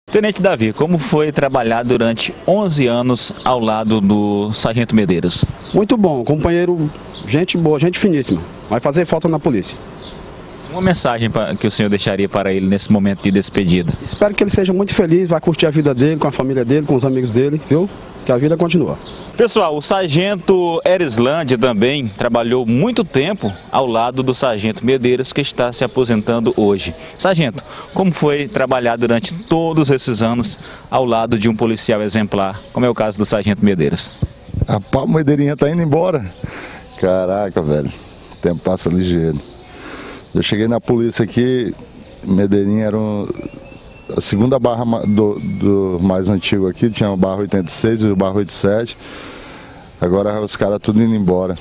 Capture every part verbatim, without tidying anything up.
Tenente Davi, como foi trabalhar durante onze anos ao lado do Sargento Medeiros? Muito bom, companheiro, gente boa, gente finíssima. Vai fazer falta na polícia. Uma mensagem que o senhor deixaria para ele nesse momento de despedida? Espero que ele seja muito feliz, vai curtir a vida dele, com a família dele, com os amigos dele, viu? Que a vida continua. Pessoal, o Sargento Erislândia também trabalhou muito tempo ao lado do Sargento Medeiros, que está se aposentando hoje. Sargento, como foi trabalhar durante todos esses anos ao lado de um policial exemplar, como é o caso do Sargento Medeiros? A pau Medeirinha tá indo embora. Caraca, velho, o tempo passa ligeiro. Eu cheguei na polícia aqui, Medeirinha era um... a segunda barra do, do mais antigo aqui, tinha o barra oitenta e seis e o barra oitenta e sete. Agora os caras tudo indo embora.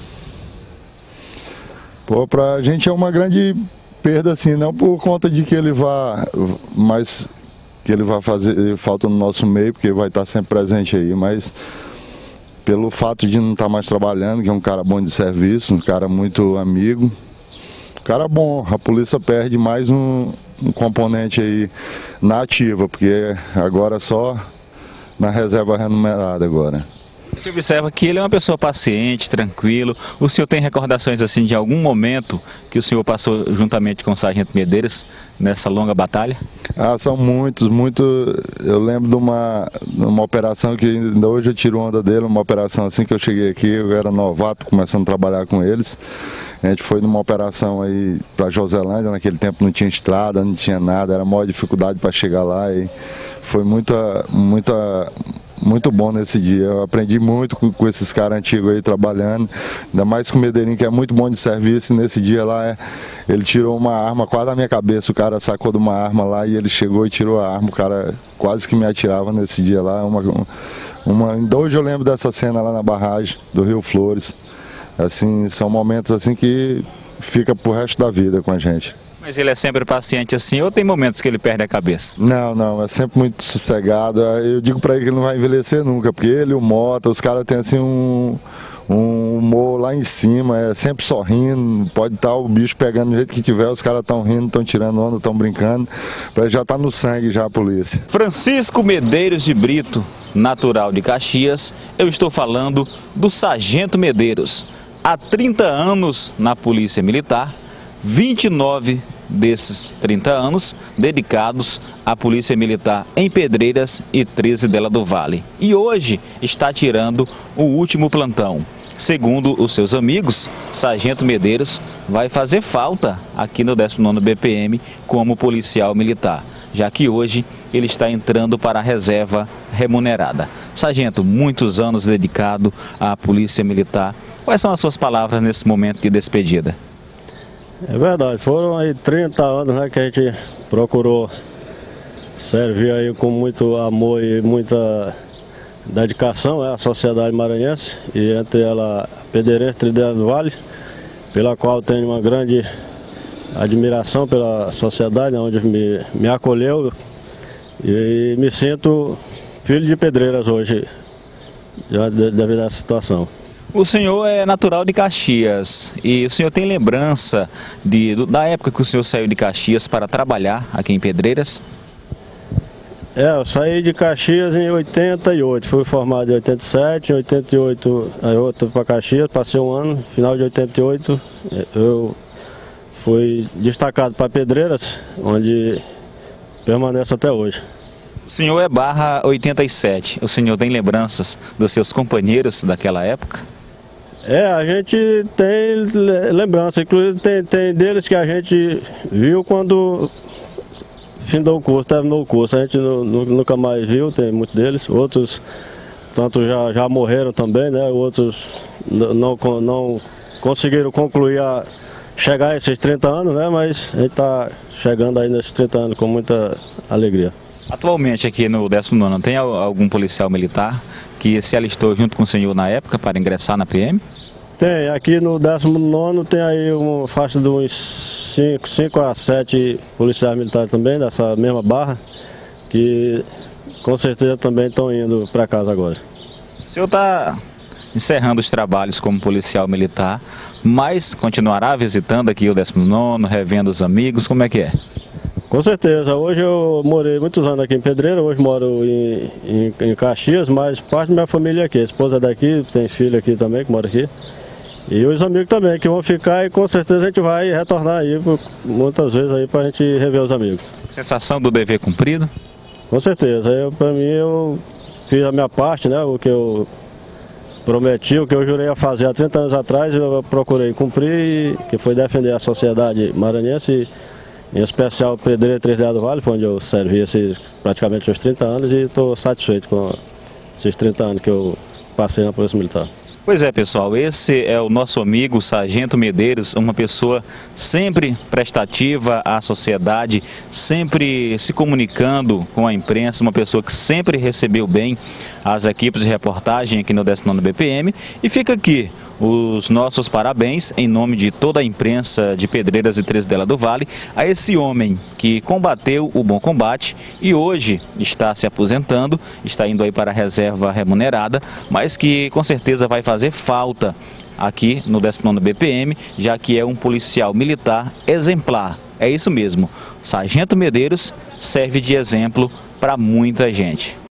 Pô, pra gente é uma grande perda assim, não por conta de que ele vá, mas que ele vai fazer falta no nosso meio, porque vai estar sempre presente aí, mas pelo fato de não estar mais trabalhando, que é um cara bom de serviço, um cara muito amigo. Cara bom, a polícia perde mais um, um componente aí na ativa, porque agora é só na reserva remunerada agora. Você observa que ele é uma pessoa paciente, tranquilo. O senhor tem recordações assim de algum momento que o senhor passou juntamente com o Sargento Medeiros nessa longa batalha? Ah, são muitos, muito. Eu lembro de uma, de uma operação que ainda hoje eu tiro onda dele, uma operação assim que eu cheguei aqui, eu era novato, começando a trabalhar com eles. A gente foi numa operação aí para Joselândia, naquele tempo não tinha estrada, não tinha nada, era a maior dificuldade para chegar lá e foi muita, muita, muito bom nesse dia. Eu aprendi muito com, com esses caras antigos aí trabalhando, ainda mais com o Medeirinho, que é muito bom de serviço, e nesse dia lá ele tirou uma arma quase da minha cabeça, o cara sacou de uma arma lá e ele chegou e tirou a arma, o cara quase que me atirava nesse dia lá. Uma, uma, ainda hoje eu lembro dessa cena lá na barragem do Rio Flores. Assim, são momentos assim que fica pro resto da vida com a gente. Mas ele é sempre paciente assim ou tem momentos que ele perde a cabeça? Não, não, é sempre muito sossegado. Eu digo pra ele que ele não vai envelhecer nunca, porque ele e o Mota, os caras têm assim um, um humor lá em cima, é sempre sorrindo, pode estar o bicho pegando do jeito que tiver, os caras estão rindo, estão tirando onda, estão brincando, já tá no sangue já a polícia. Francisco Medeiros de Brito, natural de Caxias, eu estou falando do Sargento Medeiros. Há trinta anos na Polícia Militar, vinte e nove desses trinta anos dedicados à Polícia Militar em Pedreiras e treze dela do Vale. E hoje está tirando o último plantão. Segundo os seus amigos, Sargento Medeiros vai fazer falta aqui no décimo nono B P M como policial militar, já que hoje ele está entrando para a reserva remunerada. Sargento, muitos anos dedicado à Polícia Militar. Quais são as suas palavras nesse momento de despedida? É verdade, foram aí trinta anos, né, que a gente procurou servir aí com muito amor e muita dedicação, né, à sociedade maranhense, e entre ela a Pedreirense treze dela do Vale, pela qual tenho uma grande admiração pela sociedade, onde me, me acolheu, e me sinto filho de Pedreiras hoje, já devido a essa situação. O senhor é natural de Caxias e o senhor tem lembrança de, da época que o senhor saiu de Caxias para trabalhar aqui em Pedreiras? É, eu saí de Caxias em oitenta e oito, fui formado em oitenta e sete, em oitenta e oito aí eu fui para Caxias, passei um ano, final de oitenta e oito eu fui destacado para Pedreiras, onde permaneço até hoje. O senhor é barra oitenta e sete, o senhor tem lembranças dos seus companheiros daquela época? É, a gente tem lembrança, inclusive tem, tem deles que a gente viu quando findou o curso, terminou o curso, a gente nunca mais viu, tem muitos deles, outros tanto já, já morreram também, né? Outros não, não conseguiram concluir a chegar a esses trinta anos, né? Mas a gente está chegando aí nesses trinta anos com muita alegria. Atualmente aqui no décimo nono, tem algum policial militar que se alistou junto com o senhor na época para ingressar na P M? Tem, aqui no décimo nono tem aí uma faixa de uns cinco a sete policiais militares também, dessa mesma barra, que com certeza também estão indo para casa agora. O senhor está encerrando os trabalhos como policial militar, mas continuará visitando aqui o décimo nono, revendo os amigos, como é que é? Com certeza, hoje eu morei muitos anos aqui em Pedreira, hoje moro em, em, em Caxias, mas parte da minha família é aqui, a esposa é daqui, tem filho aqui também que mora aqui. E os amigos também que vão ficar e com certeza a gente vai retornar aí muitas vezes aí pra gente rever os amigos. Sensação do dever cumprido? Com certeza, eu, pra mim eu fiz a minha parte, né, o que eu prometi, o que eu jurei a fazer há trinta anos atrás, eu procurei cumprir, que foi defender a sociedade maranhense, em especial Pedreira três D do Vale, onde eu servi esses, praticamente os trinta anos e estou satisfeito com esses trinta anos que eu passei na Polícia Militar. Pois é, pessoal, esse é o nosso amigo Sargento Medeiros, uma pessoa sempre prestativa à sociedade, sempre se comunicando com a imprensa, uma pessoa que sempre recebeu bem as equipes de reportagem aqui no décimo nono B P M. E fica aqui os nossos parabéns em nome de toda a imprensa de Pedreiras e Três D do Vale a esse homem que combateu o bom combate e hoje está se aposentando, está indo aí para a reserva remunerada, mas que com certeza vai fazer falta aqui no décimo nono B P M, já que é um policial militar exemplar. É isso mesmo, Sargento Medeiros serve de exemplo para muita gente.